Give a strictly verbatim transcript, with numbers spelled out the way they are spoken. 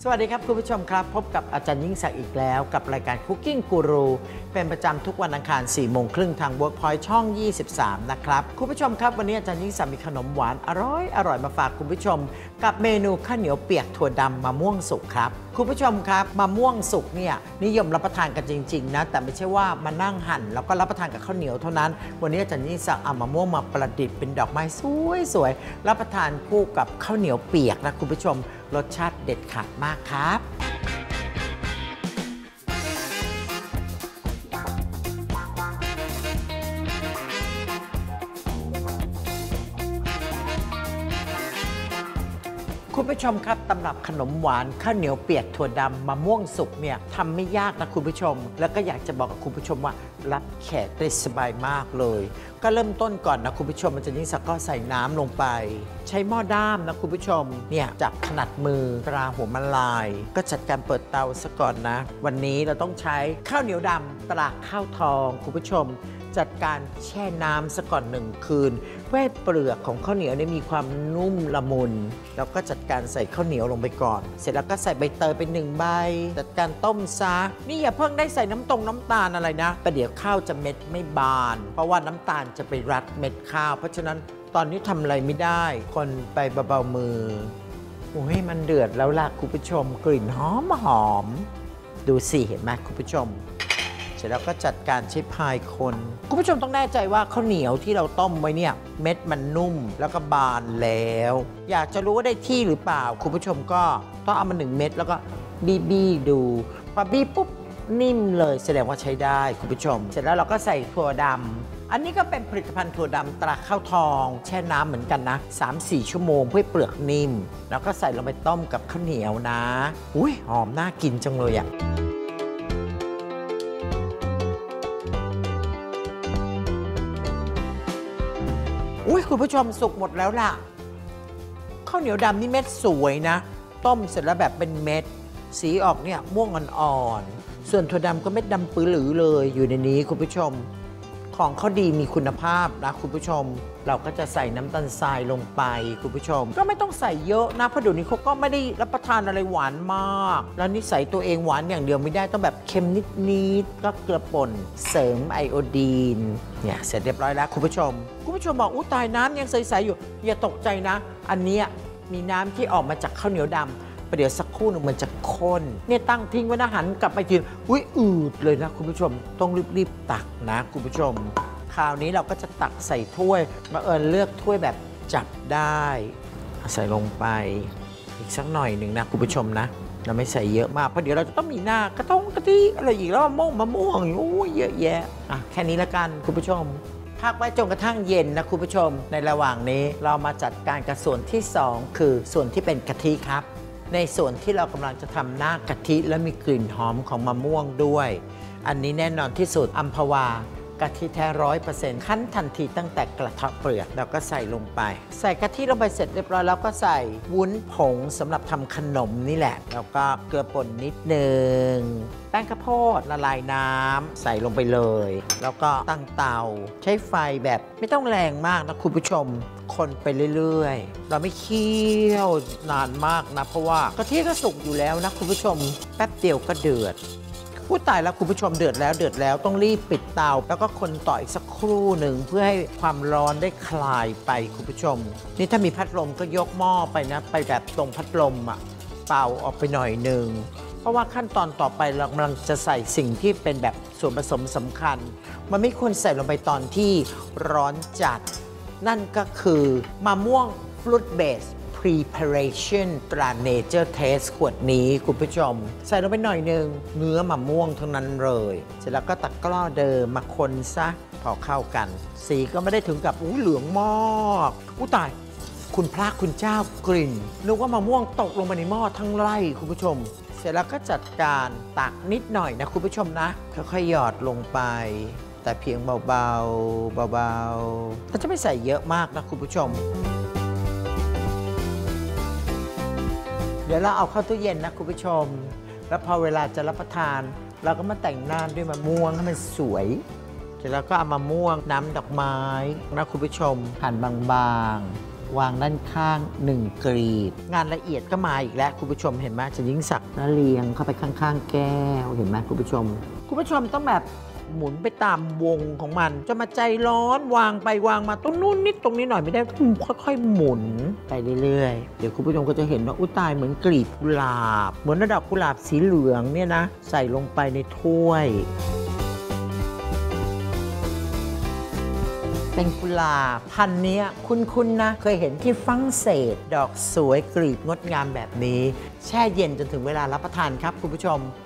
สวัสดีครับคุณผู้ชมครับพบกับอาจารย์ยิ่งศักดิ์อีกแล้วกับรายการ Cooking Guru เป็นประจำทุกวันอังคารสี่โมงครึ่งทาง Workpoint ช่องยี่สิบสามนะครับคุณผู้ชมครับวันนี้อาจารย์ยิ่งศักดิ์มีขนมหวานอร่อยอร่อยมาฝากคุณผู้ชมกับเมนูข้าวเหนียวเปียกถั่วดำมะม่วงสุกครับคุณผู้ชมครับมะม่วงสุกเนี่ยนิยมรับประทานกันจริงๆนะแต่ไม่ใช่ว่ามานั่งหั่นแล้วก็รับประทานกับข้าวเหนียวเท่านั้นวันนี้อาจารย์ยิ่งศักดิ์เอามะม่วงมาประดิษฐ์เป็นดอกไม้สวยๆรับประทานคู่กับข้าวเหนียวเปียกนะคุณผู้ชมรสชาติเด็ดขาดมากครับคุณผู้ชมครับตำรับขนมหวานข้าวเหนียวเปียกถั่วดำมะม่วงสุกเนี่ยทำไม่ยากนะคุณผู้ชมแล้วก็อยากจะบอกกับคุณผู้ชมว่ารับแขกได้สบายมากเลยก็เริ่มต้นก่อนนะคุณผู้ชมมันจะยิ่งสักก็ใส่น้ำลงไปใช้หม้อด้ามนะคุณผู้ชมเนี่ยจับขนาดมือปลาหัวมันลายก็จัดการเปิดเตาซะก่อนนะวันนี้เราต้องใช้ข้าวเหนียวดำตราข้าวทองคุณผู้ชมจัดการแช่น้ำซะก่อนหนึ่งคืนเพื่อให้เปลือกของข้าวเหนียวได้มีความนุ่มละมุนแล้วก็จัดการใส่ข้าวเหนียวลงไปก่อนเสร็จแล้วก็ใส่ใบเตยไปหนึ่งใบจัดการต้มซะนี่อย่าเพิ่งได้ใส่น้ำตรงน้ำตาลอะไรนะประเดี๋ยวข้าวจะเม็ดไม่บานเพราะว่าน้ำตาลจะไปรัดเม็ดข้าวเพราะฉะนั้นตอนนี้ทำอะไรไม่ได้คนไปเบาๆมือโอ้ยมันเดือดแล้วล่ะคุณผู้ชมกลิ่นหอมหอมดูสิเห็นไหมคุณผู้ชมเสร็จแล้วก็จัดการใช้พายคนคุณผู้ชมต้องแน่ใจว่าข้าวเหนียวที่เราต้มไว้เนี่ยเม็ดมันนุ่มแล้วก็บานแล้วอยากจะรู้ว่าได้ที่หรือเปล่าคุณผู้ชมก็ต้องเอามาหนึ่งเม็ดแล้วก็บี้บี้ดูพอบี้ปุ๊บนิ่มเลยแสดงว่าใช้ได้คุณผู้ชมเสร็จแล้วเราก็ใส่ถั่วดำอันนี้ก็เป็นผลิตภัณฑ์ถั่วดำตราข้าวทองแช่น้ำเหมือนกันนะ สามถึงสี่ ชั่วโมงเพื่อเปลือกนิ่มแล้วก็ใส่ลงไปต้มกับข้าวเหนียวนะอุ้ยหอมน่ากินจังเลยอ่ะอุ้ยคุณผู้ชมสุกหมดแล้วล่ะข้าวเหนียวดำนี่เม็ดสวยนะต้มเสร็จแล้วแบบเป็นเม็ดสีออกเนี่ยม่วงอ่อนๆส่วนถั่วดำก็เม็ดดำปื้อหรือเลยอยู่ในนี้คุณผู้ชมของเขาดีมีคุณภาพนะคุณผู้ชมเราก็จะใส่น้ำตาลทรายลงไปคุณผู้ชมก็ไม่ต้องใส่เยอะนะเพราะเดี๋ยวนี้เขาก็ไม่ได้รับประทานอะไรหวานมากแล้วนิสัยตัวเองหวานอย่างเดียวไม่ได้ต้องแบบเค็มนิดๆก็เกลือป่นเสริมไอโอดีนเนี่ยเสร็จเรียบร้อยแล้วคุณผู้ชมคุณผู้ชมบอกอู้ตายน้ำยังใสๆอยู่อย่าตกใจนะอันนี้มีน้ำที่ออกมาจากข้าวเหนียวดำประเดี๋ยวสักครู่หนึ่งมันจะข้นเนี่ยตั้งทิ้งไว้นะหันกลับไปทีอุ้ยอืดเลยนะคุณผู้ชมต้องรีบๆตักนะคุณผู้ชมคราวนี้เราก็จะตักใส่ถ้วยมาเอิญเลือกถ้วยแบบจับได้ใส่ลงไปอีกสักหน่อยหนึ่งนะคุณผู้ชมนะเราไม่ใส่เยอะมากเพราะเดี๋ยวเราจะต้องมีหน้ากระท้งกะทิอะไรอีกแล้วมะม่วงมะม่วงโอ้ยเยอะแยะอ่ะแค่นี้ละกันคุณผู้ชมพักไว้จนกระทั่งเย็นนะคุณผู้ชมในระหว่างนี้เรามาจัดการกับส่วนที่สองคือส่วนที่เป็นกะทิครับในส่วนที่เรากำลังจะทำหน้ากะทิและมีกลิ่นหอมของมะม่วงด้วยอันนี้แน่นอนที่สุดอัมพวากะทิแท้ร้อยเปอร์เซ็นต์คั้นทันทีตั้งแต่กระเทาะเปลือกแล้วก็ใส่ลงไปใส่กะทิลงไปเสร็จเรียบร้อยแล้วก็ใส่วุ้นผงสำหรับทำขนมนี่แหละแล้วก็เกลือป่นนิดนึงแป้งข้าวโพดละลายน้ำใส่ลงไปเลยแล้วก็ตั้งเตาใช้ไฟแบบไม่ต้องแรงมากนะคุณผู้ชมคนไปเรื่อยๆเราไม่เคี่ยวนานมากนะเพราะว่ากะทิก็สุกอยู่แล้วนะคุณผู้ชมแป๊บเดียวก็เดือดพูดตายแล้วคุณผู้ชมเดือดแล้วเดือดแล้วต้องรีบปิดเตาแล้วก็คนต่ออีกสักครู่หนึ่งเพื่อให้ความร้อนได้คลายไปคุณผู้ชมนี่ถ้ามีพัดลมก็ยกหม้อไปนะไปแบบตรงพัดลมอ่ะเป่าออกไปหน่อยหนึ่งเพราะว่าขั้นตอนต่อไปเรากำลังจะใส่สิ่งที่เป็นแบบส่วนผสมสำคัญมันไม่ควรใส่ลงไปตอนที่ร้อนจัดนั่นก็คือมะม่วง Fruit Base Preparation ตรา Nature Taste ขวดนี้คุณผู้ชมใส่ลงไปหน่อยหนึ่งเนื้อมะม่วงทั้งนั้นเลยเสร็จแล้วก็ตะกร้อเดิมมาคนซะพอเข้ากันสีก็ไม่ได้ถึงกับอู้เหลืองมากอู้ตายคุณพระคุณเจ้ากลิ่นนึกว่ามะม่วงตกลงไปในหม้อทั้งไร่คุณผู้ชมเสร็จแล้วก็จัดการตักนิดหน่อยนะคุณผู้ชมนะค่อยๆหยอดลงไปแต่เพียงเบาๆเบาๆเราจะไม่ใส่เยอะมากนะคุณผู้ชมเดี๋ยวเราเอาเข้าตู้เย็นนะคุณผู้ชมแล้วพอเวลาจะรับประทานเราก็มาแต่งหน้าด้วยมะม่วงให้มันสวยเสร็จแล้วก็เอามะม่วงน้ำดอกไม้นะคุณผู้ชมหั่นบางๆวางด้านข้างหนึ่งกลีบงานละเอียดก็มาอีกแล้วคุณผู้ชมเห็นไหมจะยิ่งสักแล้วเรียงเข้าไปข้างๆแก้วเห็นไหมคุณผู้ชมคุณผู้ชมต้องแบบหมุนไปตามวงของมันจะมาใจร้อนวางไปวางมาตรงนู้นนิดตรงนี้หน่อยไม่ได้ค่อยๆหมุนไปเรื่อยๆเดี๋ยวคุณผู้ชมก็จะเห็นว่าอุ้ยตายเหมือนกลีบกุหลาบเหมือนระดับกุหลาบสีเหลืองเนี่ยนะใส่ลงไปในถ้วยเป็นกุหลาบพันธุ์นี้คุ้นๆนะเคยเห็นที่ฝรั่งเศสดอกสวยกลีบงดงามแบบนี้แช่เย็นจนถึงเวลารับประทานครับคุณผู้ชม